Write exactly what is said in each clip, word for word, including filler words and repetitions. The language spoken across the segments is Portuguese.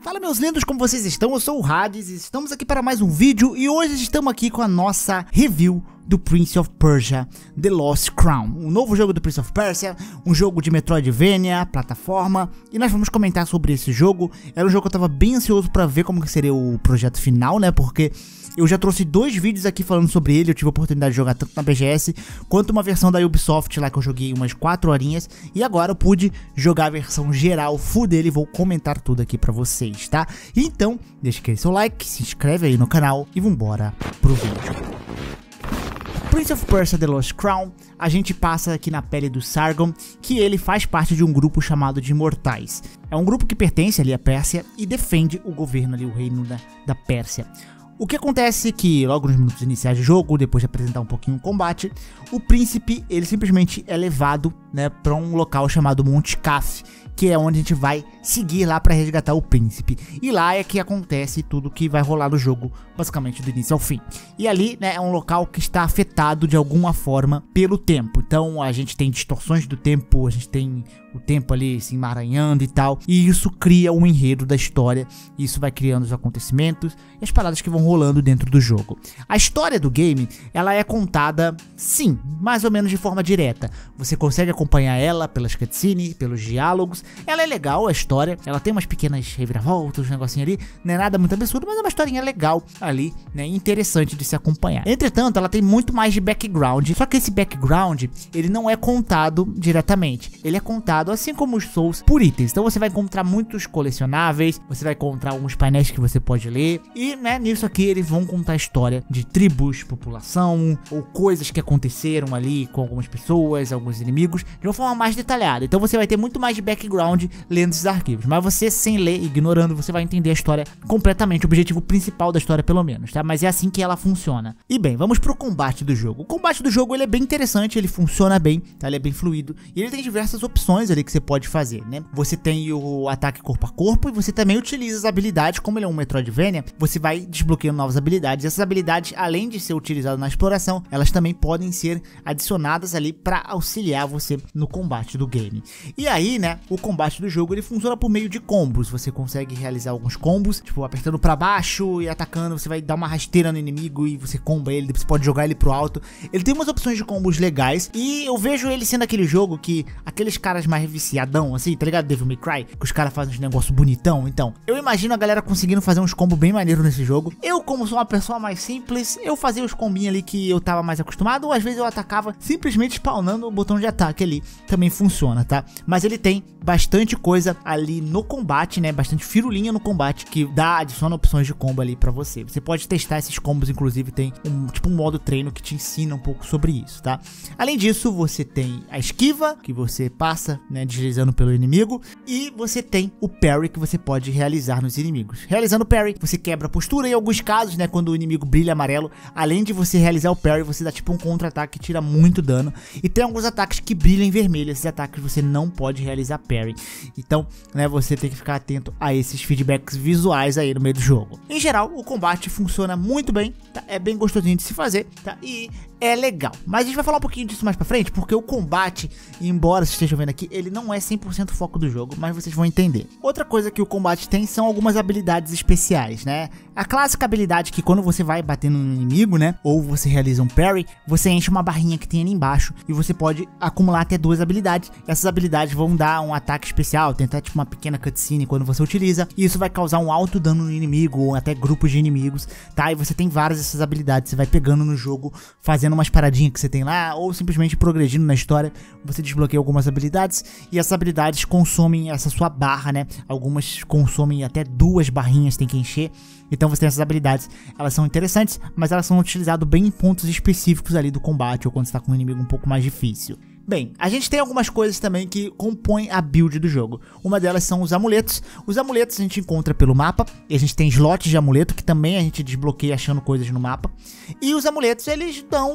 Fala meus lindos, como vocês estão? Eu sou o Hades e estamos aqui para mais um vídeo e hoje estamos aqui com a nossa review do Prince of Persia The Lost Crown, um novo jogo do Prince of Persia, um jogo de Metroidvania, plataforma, e nós vamos comentar sobre esse jogo. Era um jogo que eu tava bem ansioso para ver como que seria o projeto final, né, porque eu já trouxe dois vídeos aqui falando sobre ele. Eu tive a oportunidade de jogar tanto na B G S quanto uma versão da Ubisoft lá que eu joguei umas quatro horinhas. E agora eu pude jogar a versão geral, full dele, e vou comentar tudo aqui pra vocês, tá? Então, deixa aqui seu like, se inscreve aí no canal e vambora pro vídeo. Prince of Persia The Lost Crown, a gente passa aqui na pele do Sargon, que ele faz parte de um grupo chamado de Imortais. É um grupo que pertence ali à Pérsia e defende o governo ali, o reino da, da Pérsia. O que acontece é que logo nos minutos iniciais do jogo, depois de apresentar um pouquinho o combate, o príncipe ele simplesmente é levado, né, para um local chamado Monte Kaf, que é onde a gente vai seguir lá para resgatar o príncipe. E lá é que acontece tudo que vai rolar no jogo, basicamente do início ao fim. E ali, né, é um local que está afetado de alguma forma pelo tempo. Então a gente tem distorções do tempo, a gente tem o tempo ali se emaranhando e tal. E isso cria um enredo da história. Isso vai criando os acontecimentos e as paradas que vão rolando dentro do jogo. A história do game, ela é contada, sim, mais ou menos de forma direta. Você consegue acompanhar ela pelas cutscenes, pelos diálogos. Ela é legal, a história, ela tem umas pequenas reviravoltas, um negocinho ali, não é nada muito absurdo, mas é uma historinha legal ali, né, interessante de se acompanhar. Entretanto, ela tem muito mais de background, só que esse background, ele não é contado diretamente, ele é contado, assim como os Souls, por itens. Então você vai encontrar muitos colecionáveis, você vai encontrar alguns painéis que você pode ler, e, né, nisso aqui eles vão contar a história de tribos, população, ou coisas que aconteceram ali com algumas pessoas, alguns inimigos, de uma forma mais detalhada. Então você vai ter muito mais de background lendo esses arquivos, mas você sem ler, ignorando, você vai entender a história completamente, o objetivo principal da história pelo menos, tá? Mas é assim que ela funciona. E bem, vamos pro combate do jogo. O combate do jogo ele é bem interessante, ele funciona bem, tá? Ele é bem fluido e ele tem diversas opções ali que você pode fazer, né? Você tem o ataque corpo a corpo e você também utiliza as habilidades, como ele é um Metroidvania, você vai desbloqueando novas habilidades. Essas habilidades, além de ser utilizadas na exploração, elas também podem ser adicionadas ali para auxiliar você no combate do game. E aí, né, o combate do jogo ele funciona por meio de combos. Você consegue realizar alguns combos, tipo apertando pra baixo e atacando, você vai dar uma rasteira no inimigo e você comba ele, você pode jogar ele pro alto. Ele tem umas opções de combos legais e eu vejo ele sendo aquele jogo que aqueles caras mais viciadão, assim, tá ligado? Devil May Cry, que os caras fazem uns negócios bonitão. Então, eu imagino a galera conseguindo fazer uns combos bem maneiros nesse jogo. Eu, como sou uma pessoa mais simples, eu fazia os combinhos ali que eu tava mais acostumado, ou às vezes eu atacava simplesmente spawnando o botão de ataque ali. Também funciona, tá? Mas ele tem bastante coisa ali no combate, né, bastante firulinha no combate que dá, adiciona opções de combo ali pra você. Você pode testar esses combos, inclusive tem um tipo um modo treino que te ensina um pouco sobre isso, tá? Além disso, você tem a esquiva, que você passa, né, deslizando pelo inimigo, e você tem o parry que você pode realizar nos inimigos. Realizando o parry, você quebra a postura em alguns casos, né, quando o inimigo brilha amarelo, além de você realizar o parry, você dá tipo um contra-ataque que tira muito dano, e tem alguns ataques que brilham em vermelho, esses ataques você não pode realizar parry. Então, né, você tem que ficar atento a esses feedbacks visuais aí no meio do jogo. Em geral, o combate funciona muito bem, tá? É bem gostosinho de se fazer, tá? E é legal. Mas a gente vai falar um pouquinho disso mais pra frente, porque o combate, embora vocês estejam vendo aqui, ele não é cem por cento foco do jogo, mas vocês vão entender. Outra coisa que o combate tem são algumas habilidades especiais, né? A clássica habilidade que quando você vai batendo no inimigo, né, ou você realiza um parry, você enche uma barrinha que tem ali embaixo e você pode acumular até duas habilidades. Essas habilidades vão dar um ataque especial, tentar tipo uma pequena cutscene quando você utiliza, e isso vai causar um alto dano no inimigo ou até grupos de inimigos, tá? E você tem várias dessas habilidades, você vai pegando no jogo, fazendo umas paradinhas que você tem lá, ou simplesmente progredindo na história, você desbloqueia algumas habilidades, e essas habilidades consomem essa sua barra, né? Algumas consomem até duas barrinhas, tem que encher. Então você tem essas habilidades, elas são interessantes, mas elas são utilizadas bem em pontos específicos ali do combate, ou quando você tá com um inimigo um pouco mais difícil. Bem, a gente tem algumas coisas também que compõem a build do jogo. Uma delas são os amuletos. Os amuletos a gente encontra pelo mapa, e a gente tem slots de amuleto que também a gente desbloqueia achando coisas no mapa. E os amuletos, eles dão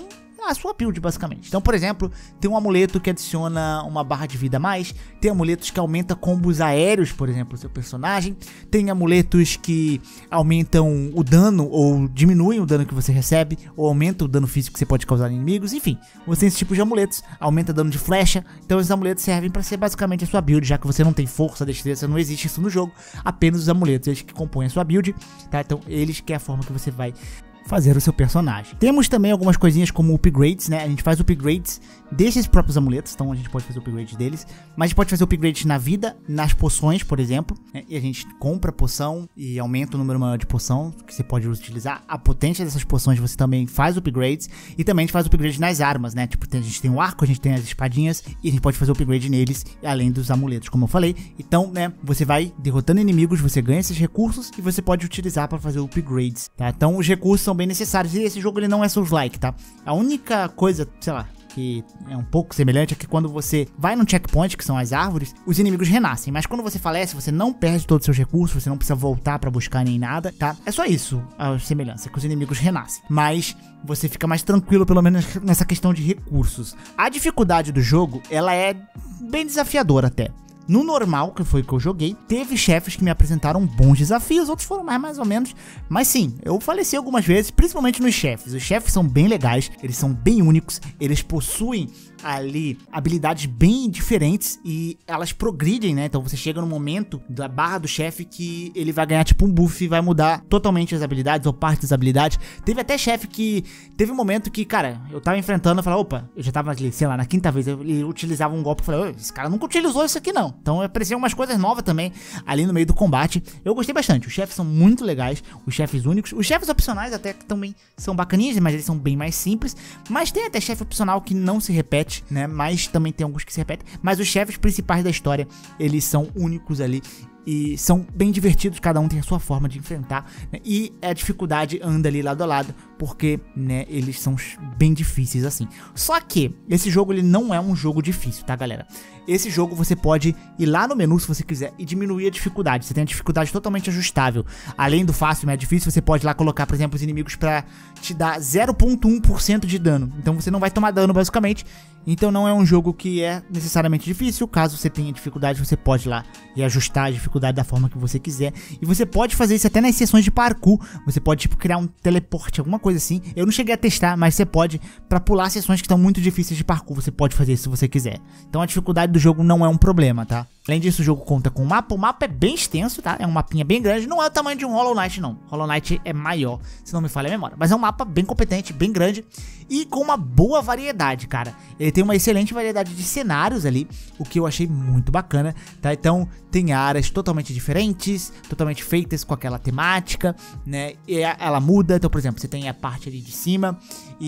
a sua build, basicamente. Então, por exemplo, tem um amuleto que adiciona uma barra de vida a mais, tem amuletos que aumentam combos aéreos, por exemplo, o seu personagem, tem amuletos que aumentam o dano ou diminuem o dano que você recebe, ou aumentam o dano físico que você pode causar em inimigos, enfim, você tem esse tipo de amuletos, aumenta dano de flecha, então esses amuletos servem para ser basicamente a sua build, já que você não tem força, destreza, não existe isso no jogo, apenas os amuletos, eles que compõem a sua build, tá? Então eles que é a forma que você vai fazer o seu personagem. Temos também algumas coisinhas como upgrades, né? A gente faz upgrades desses próprios amuletos, então a gente pode fazer upgrades deles, mas a gente pode fazer upgrades na vida, nas poções, por exemplo, né? E a gente compra poção e aumenta o número maior de poção que você pode utilizar. A potência dessas poções você também faz upgrades, e também a gente faz upgrades nas armas, né? Tipo, a gente tem o arco, a gente tem as espadinhas, e a gente pode fazer upgrade neles, além dos amuletos, como eu falei. Então, né, você vai derrotando inimigos, você ganha esses recursos, e você pode utilizar para fazer upgrades, tá? Então os recursos são bem necessários, e esse jogo ele não é Souls-like, tá? A única coisa, sei lá, que é um pouco semelhante é que quando você vai no checkpoint, que são as árvores, os inimigos renascem, mas quando você falece, você não perde todos os seus recursos, você não precisa voltar pra buscar nem nada, tá? É só isso a semelhança, que os inimigos renascem, mas você fica mais tranquilo, pelo menos nessa questão de recursos. A dificuldade do jogo, ela é bem desafiadora até. No normal, que foi o que eu joguei, teve chefes que me apresentaram bons desafios, outros foram mais, mais ou menos. Mas sim, eu faleci algumas vezes, principalmente nos chefes. Os chefes são bem legais, eles são bem únicos, eles possuem ali habilidades bem diferentes e elas progridem, né? Então você chega no momento da barra do chefe que ele vai ganhar tipo um buff e vai mudar totalmente as habilidades ou parte das habilidades. Teve até chefe que teve um momento que, cara, eu tava enfrentando, eu falei, opa, eu já tava ali, sei lá, na quinta vez, ele utilizava um golpe, eu falei, esse cara nunca utilizou isso aqui não. Então apareciam umas coisas novas também ali no meio do combate. Eu gostei bastante, os chefes são muito legais, os chefes únicos, os chefes opcionais até que também são bacaninhos, mas eles são bem mais simples. Mas tem até chefe opcional que não se repete, né? Mas também tem alguns que se repetem. Mas os chefes principais da história, eles são únicos ali e são bem divertidos, cada um tem a sua forma de enfrentar, né? E a dificuldade anda ali lado a lado, porque, né, eles são bem difíceis assim. Só que esse jogo ele não é um jogo difícil, tá, galera? Esse jogo você pode ir lá no menu se você quiser e diminuir a dificuldade. Você tem a dificuldade totalmente ajustável. Além do fácil, mais difícil, você pode lá colocar, por exemplo, os inimigos pra te dar zero vírgula um por cento de dano. Então você não vai tomar dano, basicamente. Então não é um jogo que é necessariamente difícil. Caso você tenha dificuldade, você pode ir lá e ajustar a dificuldade da forma que você quiser. E você pode fazer isso até nas sessões de parkour. Você pode, tipo, criar um teleporte, alguma coisa assim. Eu não cheguei a testar, mas você pode, pra pular sessões que estão muito difíceis de parkour, você pode fazer isso se você quiser. Então a dificuldade do jogo não é um problema, tá? Além disso, o jogo conta com um mapa. O mapa é bem extenso, tá? É um mapinha bem grande. Não é o tamanho de um Hollow Knight, não. Hollow Knight é maior, se não me falha a memória. Mas é um mapa bem competente, bem grande e com uma boa variedade, cara. Ele tem uma excelente variedade de cenários ali, o que eu achei muito bacana, tá? Então, tem áreas totalmente diferentes, totalmente feitas com aquela temática, né? E ela muda. Então, por exemplo, você tem a parte ali de cima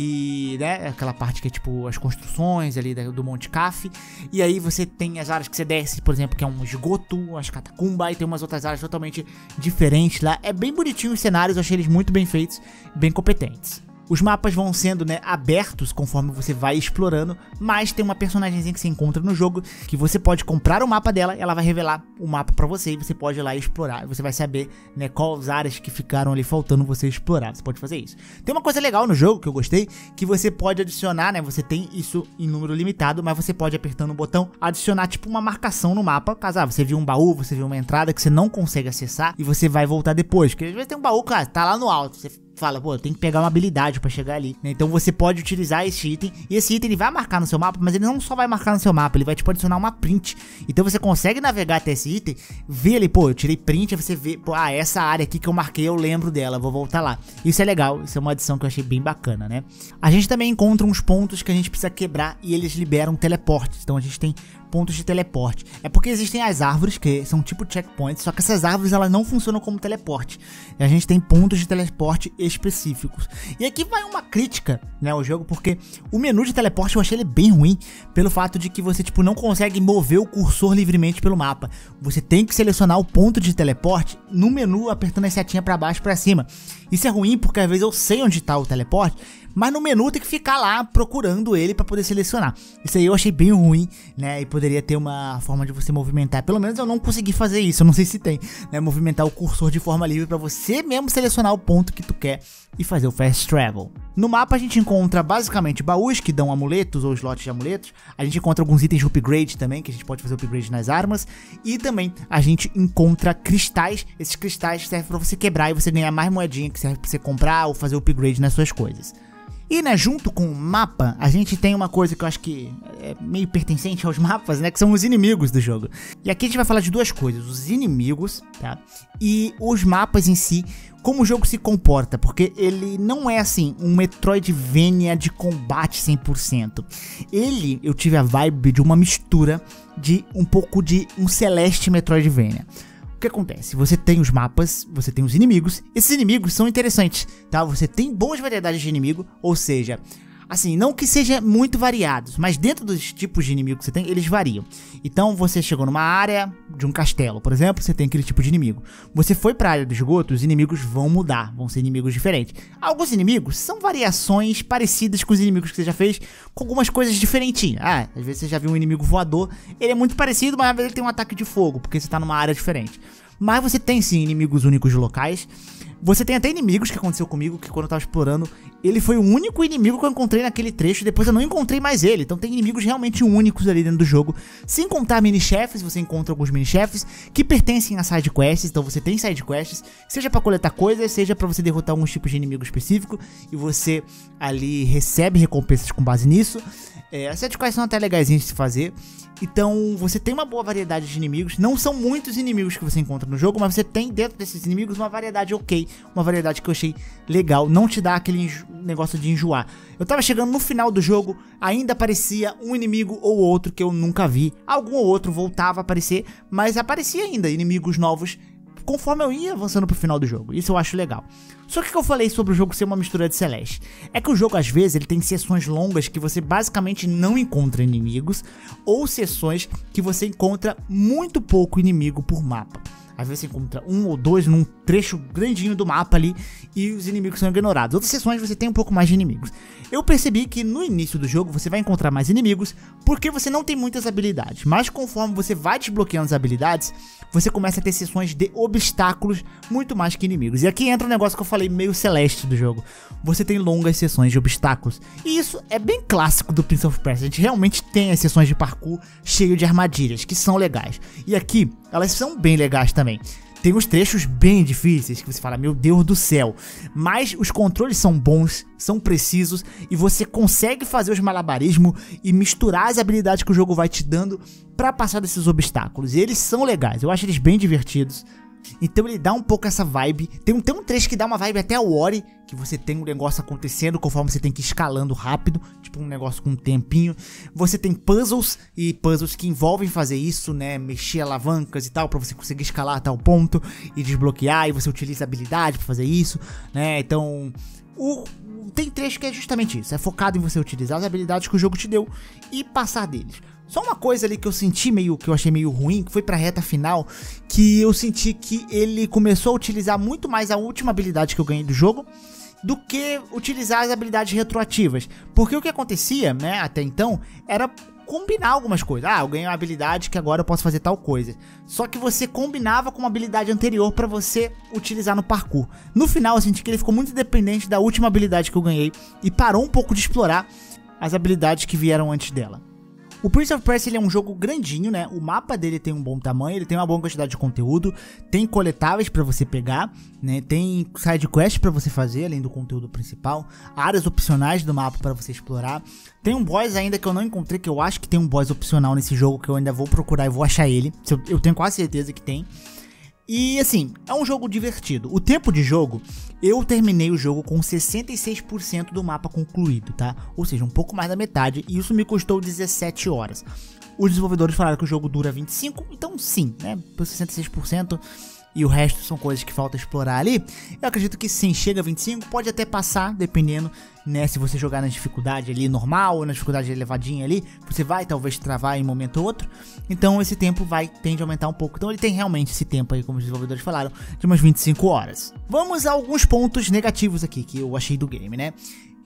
e, né, aquela parte que é tipo as construções ali do Monte Caf. E aí você tem as áreas que você desce, por exemplo, que é um esgoto, as catacumbas, e tem umas outras áreas totalmente diferentes lá. É bem bonitinho os cenários, eu achei eles muito bem feitos, bem competentes. Os mapas vão sendo, né, abertos conforme você vai explorando, mas tem uma personagemzinha que você encontra no jogo que você pode comprar o mapa dela, ela vai revelar o mapa pra você e você pode ir lá e explorar. Você vai saber, né, quais áreas que ficaram ali faltando você explorar. Você pode fazer isso. Tem uma coisa legal no jogo que eu gostei, que você pode adicionar, né, você tem isso em número limitado, mas você pode, apertando o botão, adicionar tipo uma marcação no mapa. Caso ah, você viu um baú, você viu uma entrada que você não consegue acessar e você vai voltar depois, porque às vezes tem um baú, cara, tá lá no alto, você fala, pô, eu tenho que pegar uma habilidade pra chegar ali, né? Então você pode utilizar esse item, e esse item ele vai marcar no seu mapa, mas ele não só vai marcar no seu mapa, ele vai tipo adicionar uma print. Então você consegue navegar até esse item, ver ali, pô, eu tirei print, aí você vê, pô, ah, essa área aqui que eu marquei, eu lembro dela, vou voltar lá. Isso é legal, isso é uma adição que eu achei bem bacana, né? A gente também encontra uns pontos que a gente precisa quebrar e eles liberam teleportes, então a gente tem pontos de teleporte. É porque existem as árvores, que são tipo checkpoints, só que essas árvores elas não funcionam como teleporte. E a gente tem pontos de teleporte específicos. E aqui vai uma crítica, né, ao jogo, porque o menu de teleporte eu achei ele bem ruim, pelo fato de que você tipo não consegue mover o cursor livremente pelo mapa. Você tem que selecionar o ponto de teleporte no menu apertando a setinha para baixo para cima. Isso é ruim porque às vezes eu sei onde está o teleporte, mas no menu tem que ficar lá procurando ele para poder selecionar. Isso aí eu achei bem ruim, né, e poderia ter uma forma de você movimentar, pelo menos eu não consegui fazer isso, eu não sei se tem, né, movimentar o cursor de forma livre para você mesmo selecionar o ponto que tu quer e fazer o fast travel. No mapa a gente encontra basicamente baús que dão amuletos ou slots de amuletos, a gente encontra alguns itens de upgrade também, que a gente pode fazer upgrade nas armas, e também a gente encontra cristais, esses cristais servem para você quebrar e você ganhar mais moedinha que serve para você comprar ou fazer upgrade nas suas coisas. E, né, junto com o mapa, a gente tem uma coisa que eu acho que é meio pertencente aos mapas, né, que são os inimigos do jogo. E aqui a gente vai falar de duas coisas, os inimigos, tá, e os mapas em si, como o jogo se comporta, porque ele não é, assim, um Metroidvania de combate cem por cento. Ele, eu tive a vibe de uma mistura de um pouco de um Celeste Metroidvania. O que acontece? Você tem os mapas, você tem os inimigos, esses inimigos são interessantes, tá? Você tem boas variedades de inimigo, ou seja, assim, não que seja muito variados, mas dentro dos tipos de inimigo que você tem, eles variam. Então você chegou numa área de um castelo, por exemplo, você tem aquele tipo de inimigo. Você foi pra área do esgoto, os inimigos vão mudar, vão ser inimigos diferentes. Alguns inimigos são variações parecidas com os inimigos que você já fez, com algumas coisas diferentinhas. Ah, às vezes você já viu um inimigo voador, ele é muito parecido, mas às vezes ele tem um ataque de fogo, porque você tá numa área diferente. Mas você tem sim inimigos únicos locais. Você tem até inimigos que aconteceu comigo, que quando eu tava explorando, ele foi o único inimigo que eu encontrei naquele trecho, depois eu não encontrei mais ele. Então tem inimigos realmente únicos ali dentro do jogo. Sem contar mini-chefes, você encontra alguns mini-chefes que pertencem a side-quests. Então você tem side-quests, seja pra coletar coisas, seja pra você derrotar alguns tipos de inimigo específico, e você ali recebe recompensas com base nisso. É, as side-quests são até legaisinhas de se fazer. Então você tem uma boa variedade de inimigos. Não são muitos inimigos que você encontra no jogo, mas você tem dentro desses inimigos uma variedade ok, uma variedade que eu achei legal. Não te dá aquele negócio de enjoar. Eu tava chegando no final do jogo, ainda aparecia um inimigo ou outro que eu nunca vi. Algum ou outro voltava a aparecer, mas aparecia ainda inimigos novos conforme eu ia avançando pro final do jogo. Isso eu acho legal. Só que o que eu falei sobre o jogo ser uma mistura de Celeste é que o jogo, às vezes, ele tem sessões longas que você basicamente não encontra inimigos, ou sessões que você encontra muito pouco inimigo por mapa. Às vezes você encontra um ou dois num trecho grandinho do mapa ali e os inimigos são ignorados. Outras sessões você tem um pouco mais de inimigos. Eu percebi que no início do jogo você vai encontrar mais inimigos porque você não tem muitas habilidades. Mas conforme você vai desbloqueando as habilidades, você começa a ter sessões de obstáculos muito mais que inimigos. E aqui entra um negócio que eu falei meio Celeste do jogo. Você tem longas sessões de obstáculos. E isso é bem clássico do Prince of Persia. A gente realmente tem as sessões de parkour cheio de armadilhas, que são legais. E aqui, elas são bem legais também. Tem uns trechos bem difíceis que você fala, meu Deus do céu. Mas os controles são bons, são precisos e você consegue fazer os malabarismos e misturar as habilidades que o jogo vai te dando pra passar desses obstáculos. E eles são legais, eu acho eles bem divertidos. Então ele dá um pouco essa vibe. Tem um, tem um trecho que dá uma vibe até a Ori, que você tem um negócio acontecendo conforme você tem que ir escalando rápido, tipo um negócio com um tempinho. Você tem puzzles e puzzles que envolvem fazer isso, né, mexer alavancas e tal, pra você conseguir escalar a tal ponto e desbloquear, e você utiliza habilidade pra fazer isso, né, então o... tem trecho que é justamente isso, é focado em você utilizar as habilidades que o jogo te deu e passar deles. Só uma coisa ali que eu senti meio, que eu achei meio ruim, que foi pra reta final, que eu senti que ele começou a utilizar muito mais a última habilidade que eu ganhei do jogo, do que utilizar as habilidades retroativas. Porque o que acontecia, né, até então, era combinar algumas coisas. Ah, eu ganhei uma habilidade que agora eu posso fazer tal coisa. Só que você combinava com uma habilidade anterior pra você utilizar no parkour. No final eu senti que ele ficou muito dependente da última habilidade que eu ganhei e parou um pouco de explorar as habilidades que vieram antes dela. O Prince of Persia ele é um jogo grandinho, né? O mapa dele tem um bom tamanho, ele tem uma boa quantidade de conteúdo, tem coletáveis pra você pegar, né? Tem side quest pra você fazer, além do conteúdo principal, áreas opcionais do mapa pra você explorar. Tem um boss ainda que eu não encontrei, que eu acho que tem um boss opcional nesse jogo, que eu ainda vou procurar e vou achar ele. Eu tenho quase certeza que tem. E assim, é um jogo divertido. O tempo de jogo, eu terminei o jogo com sessenta e seis por cento do mapa concluído, tá? Ou seja, um pouco mais da metade, e isso me custou dezessete horas. Os desenvolvedores falaram que o jogo dura vinte e cinco, então sim, né? Por sessenta e seis por cento e o resto são coisas que falta explorar ali. Eu acredito que sim, chega a vinte e cinco, pode até passar, dependendo, né? Se você jogar na dificuldade ali normal ou na dificuldade elevadinha ali, você vai talvez travar em um momento ou outro. Então esse tempo vai, tende a aumentar um pouco. Então ele tem realmente esse tempo aí, como os desenvolvedores falaram, de umas vinte e cinco horas. Vamos a alguns pontos negativos aqui que eu achei do game, né?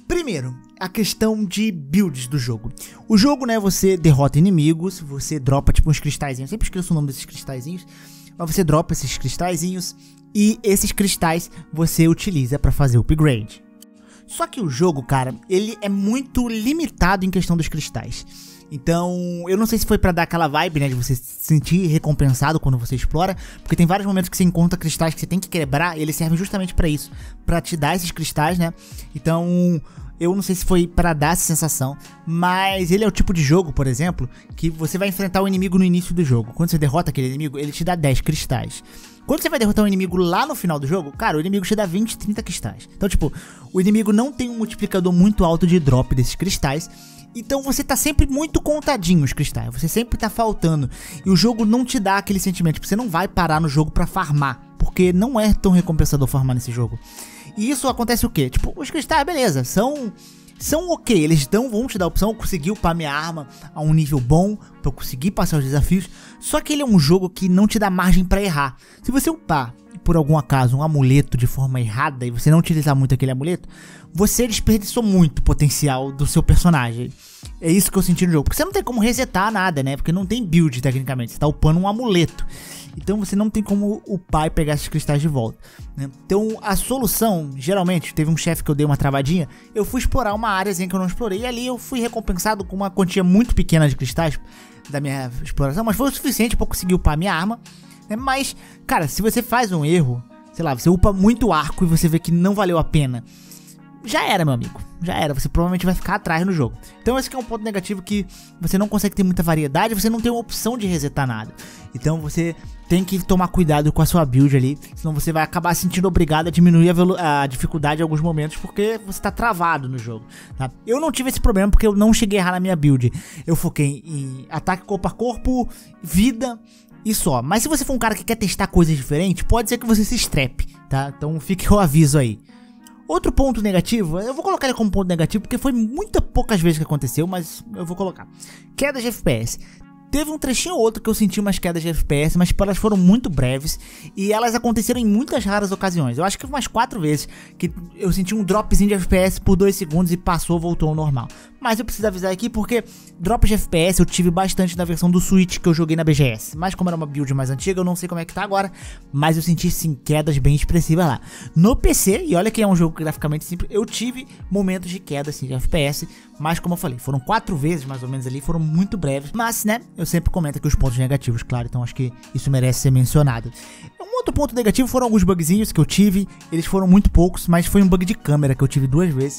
Primeiro, a questão de builds do jogo. O jogo, né, você derrota inimigos, você dropa tipo uns cristalzinhos, sempre esqueço o nome desses cristalzinhos, mas você dropa esses cristalzinhos e esses cristais você utiliza para fazer o upgrade. Só que o jogo, cara, ele é muito limitado em questão dos cristais. Então, eu não sei se foi pra dar aquela vibe, né, de você se sentir recompensado quando você explora, porque tem vários momentos que você encontra cristais que você tem que quebrar, e eles servem justamente pra isso, pra te dar esses cristais, né. Então, eu não sei se foi pra dar essa sensação, mas ele é o tipo de jogo, por exemplo, que você vai enfrentar o inimigo no início do jogo. Quando você derrota aquele inimigo, ele te dá dez cristais. Quando você vai derrotar um inimigo lá no final do jogo, cara, o inimigo te dá vinte, trinta cristais. Então, tipo, o inimigo não tem um multiplicador muito alto de drop desses cristais. Então você tá sempre muito contadinho os cristais, você sempre tá faltando. E o jogo não te dá aquele sentimento, tipo, você não vai parar no jogo pra farmar, porque não é tão recompensador farmar nesse jogo. E isso acontece o quê? Tipo, os cristais, beleza, são... São ok, eles dão, vão te dar a opção de conseguir upar minha arma a um nível bom, pra eu conseguir passar os desafios. Só que ele é um jogo que não te dá margem pra errar. Se você upar, por algum acaso, um amuleto de forma errada e você não utilizar muito aquele amuleto, você desperdiçou muito o potencial do seu personagem. É isso que eu senti no jogo, porque você não tem como resetar nada, né? Porque não tem build tecnicamente, você tá upando um amuleto. Então você não tem como upar e pegar esses cristais de volta, né? Então a solução, geralmente, teve um chefe que eu dei uma travadinha, eu fui explorar uma áreazinha que eu não explorei, e ali eu fui recompensado com uma quantia muito pequena de cristais da minha exploração, mas foi o suficiente para eu conseguir upar minha arma, né? Mas, cara, se você faz um erro, sei lá, você upa muito arco e você vê que não valeu a pena, já era, meu amigo, já era, você provavelmente vai ficar atrás no jogo. Então esse aqui é um ponto negativo, que você não consegue ter muita variedade, você não tem uma opção de resetar nada. Então você tem que tomar cuidado com a sua build ali, senão você vai acabar se sentindo obrigado a diminuir a, a dificuldade em alguns momentos, porque você tá travado no jogo, tá? Eu não tive esse problema porque eu não cheguei a errar na minha build. Eu foquei em ataque corpo a corpo, vida e só. Mas se você for um cara que quer testar coisas diferentes, pode ser que você se estrepe, tá? Então fique o aviso aí. Outro ponto negativo, eu vou colocar ele como ponto negativo porque foi muito poucas vezes que aconteceu, mas eu vou colocar. Quedas de F P S. Teve um trechinho ou outro que eu senti umas quedas de F P S, mas elas foram muito breves e elas aconteceram em muitas raras ocasiões. Eu acho que umas quatro vezes que eu senti um dropzinho de F P S por dois segundos e passou, voltou ao normal. Mas eu preciso avisar aqui porque drops de F P S eu tive bastante na versão do Switch que eu joguei na B G S. Mas como era uma build mais antiga, eu não sei como é que tá agora, mas eu senti sim quedas bem expressivas lá. No P C, e olha que é um jogo graficamente simples, eu tive momentos de queda assim, de F P S, mas como eu falei, foram quatro vezes mais ou menos ali, foram muito breves. Mas, né, eu sempre comento aqui os pontos negativos, claro, então acho que isso merece ser mencionado. Um outro ponto negativo foram alguns bugzinhos que eu tive, eles foram muito poucos, mas foi um bug de câmera que eu tive duas vezes,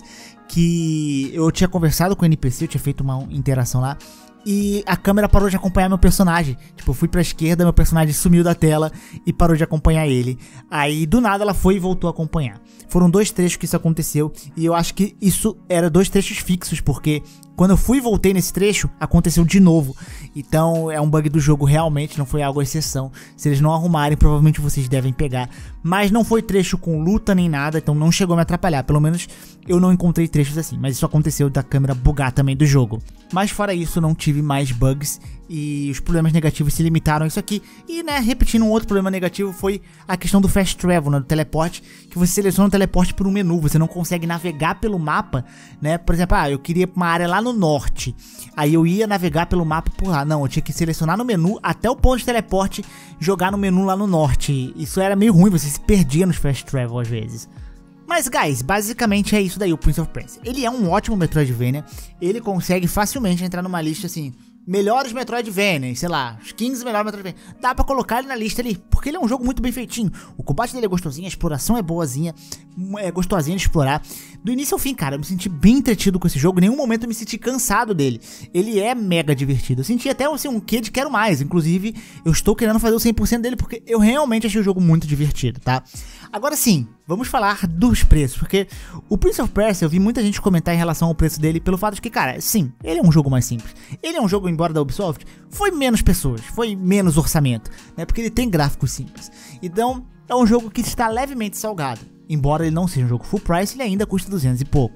que eu tinha conversado com o N P C, eu tinha feito uma interação lá, e a câmera parou de acompanhar meu personagem. Tipo, eu fui pra esquerda, meu personagem sumiu da tela e parou de acompanhar ele. Aí, do nada, ela foi e voltou a acompanhar. Foram dois trechos que isso aconteceu, e eu acho que isso era dois trechos fixos, porque quando eu fui e voltei nesse trecho, aconteceu de novo. Então é um bug do jogo realmente, não foi algo exceção. Se eles não arrumarem, provavelmente vocês devem pegar. Mas não foi trecho com luta nem nada, então não chegou a me atrapalhar. Pelo menos eu não encontrei trechos assim, mas isso aconteceu da câmera bugar também do jogo. Mas fora isso, não tive mais bugs e os problemas negativos se limitaram a isso aqui. E, né, repetindo, um outro problema negativo foi a questão do fast travel, né, do teleporte, que você seleciona o teleporte por um menu, você não consegue navegar pelo mapa, né? Por exemplo, ah, eu queria uma área lá no norte, aí eu ia navegar pelo mapa por lá. Não, eu tinha que selecionar no menu até o ponto de teleporte, jogar no menu lá no norte. Isso era meio ruim, você se perdia nos fast travel às vezes. Mas, guys, basicamente é isso daí, o Prince of Persia. Ele é um ótimo Metroidvania, ele consegue facilmente entrar numa lista assim, melhores Metroidvania, sei lá, os quinze melhores Metroidvania. Dá pra colocar ele na lista ali, porque ele é um jogo muito bem feitinho. O combate dele é gostosinho, a exploração é boazinha, é gostosinha de explorar. Do início ao fim, cara, eu me senti bem entretido com esse jogo, em nenhum momento eu me senti cansado dele. Ele é mega divertido, eu senti até assim, um quê de quero mais, inclusive eu estou querendo fazer o cem por cento dele, porque eu realmente achei o jogo muito divertido, tá? Agora sim, vamos falar dos preços, porque o Prince of Persia, eu vi muita gente comentar em relação ao preço dele, pelo fato de que, cara, sim, ele é um jogo mais simples. Ele é um jogo, embora da Ubisoft, foi menos pessoas, foi menos orçamento, né, porque ele tem gráficos simples. Então, é um jogo que está levemente salgado. Embora ele não seja um jogo full price, ele ainda custa duzentos e pouco.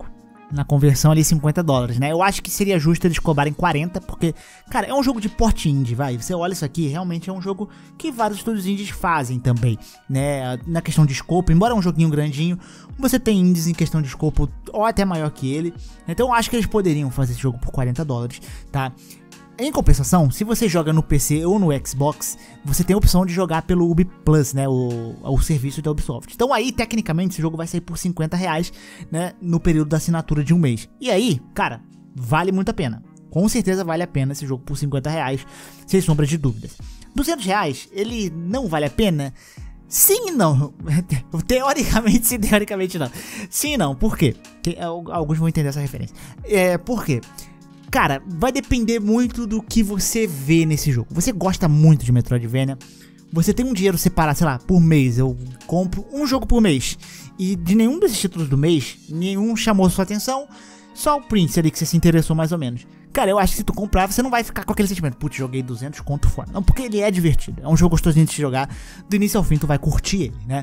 na conversão ali cinquenta dólares, né? Eu acho que seria justo eles cobrarem quarenta, porque, cara, é um jogo de porte indie, vai. Você olha isso aqui, realmente é um jogo que vários estúdios indies fazem também, né? Na questão de escopo, embora é um joguinho grandinho, você tem indies em questão de escopo ou até maior que ele. Então eu acho que eles poderiam fazer esse jogo por quarenta dólares, tá? Em compensação, se você joga no P C ou no Xbox, você tem a opção de jogar pelo Ubi Plus, né, o, o serviço da Ubisoft. Então aí, tecnicamente, esse jogo vai sair por cinquenta reais, né, no período da assinatura de um mês. E aí, cara, vale muito a pena. Com certeza vale a pena esse jogo por cinquenta reais, sem sombra de dúvidas. duzentos reais, ele não vale a pena? Sim e não. Teoricamente sim, teoricamente não. Sim e não, por quê? Porque alguns vão entender essa referência. É, por quê? Cara, vai depender muito do que você vê nesse jogo. Você gosta muito de Metroidvania, você tem um dinheiro separado, sei lá, por mês. Eu compro um jogo por mês, e de nenhum desses títulos do mês, nenhum chamou sua atenção, só o Prince ali que você se interessou mais ou menos. Cara, eu acho que se tu comprar, você não vai ficar com aquele sentimento, putz, joguei duzentos conto fora. Não, porque ele é divertido, é um jogo gostosinho de se jogar, do início ao fim tu vai curtir ele, né?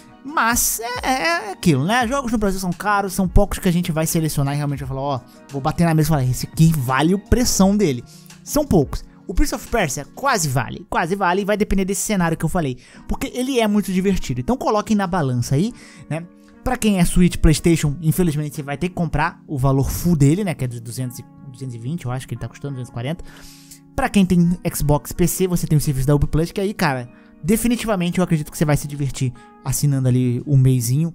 Mas é, é aquilo, né? Jogos no Brasil são caros, são poucos que a gente vai selecionar e realmente vai falar, ó, vou bater na mesa e falar, esse aqui vale o pressão dele. São poucos. O Prince of Persia quase vale, quase vale, e vai depender desse cenário que eu falei, porque ele é muito divertido. Então coloquem na balança aí, né? Pra quem é Switch, PlayStation, infelizmente você vai ter que comprar o valor full dele, né? Que é de duzentos, duzentos e vinte, eu acho que ele tá custando duzentos e quarenta. Pra quem tem Xbox, P C, você tem o serviço da Ubi Plus, que aí, cara, definitivamente eu acredito que você vai se divertir assinando ali um mêsinho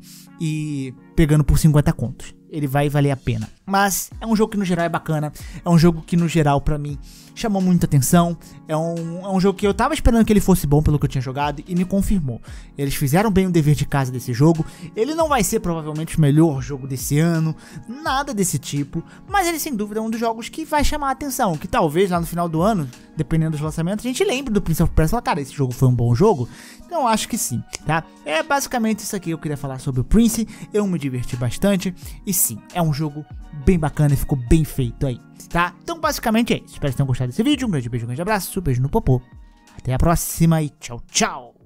e pegando por cinquenta contos. Ele vai valer a pena. Mas é um jogo que no geral é bacana. É um jogo que no geral pra mim chamou muita atenção. É um, é um jogo que eu tava esperando que ele fosse bom pelo que eu tinha jogado e me confirmou. Eles fizeram bem o dever de casa desse jogo. Ele não vai ser provavelmente o melhor jogo desse ano, nada desse tipo, mas ele sem dúvida é um dos jogos que vai chamar a atenção. Que talvez lá no final do ano, dependendo dos lançamentos, a gente lembre do Prince of Persia e fala, cara, esse jogo foi um bom jogo? Então eu acho que sim, tá? É basicamente isso aqui que eu queria falar sobre o Prince. Eu me diverti bastante e sim, é um jogo bem bacana e ficou bem feito aí, tá? Então basicamente é isso. Espero que tenham gostado desse vídeo. Um grande beijo, um grande abraço, um beijo no popô. Até a próxima e tchau, tchau!